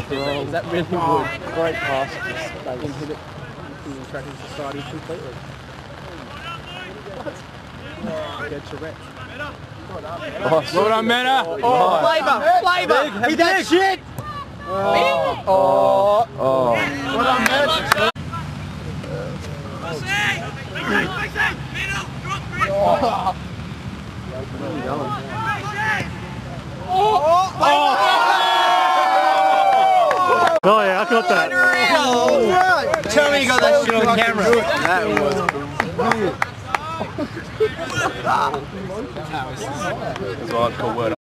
Is that really wood? Great pass. Inhibit the tracking society completely. Get your wretch. Well done, Metta! Flavour! Hit that shit! Well done, Metta! Oh yeah, I got that. Tell me you got that shit on camera. That was brilliant. That's what I'd call word.